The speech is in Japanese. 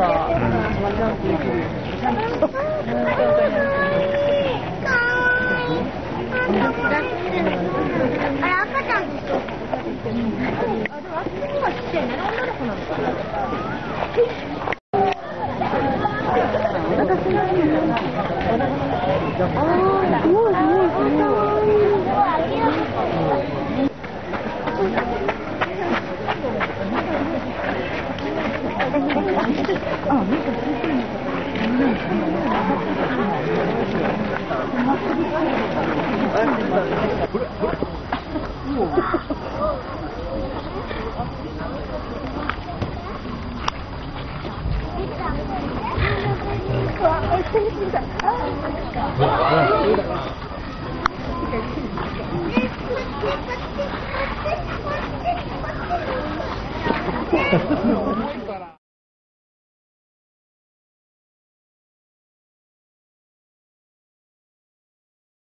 さ、ジャンプできる。 あれ赤ちゃんでしょ。でもあそこはちっちゃいね。女の子なのかな。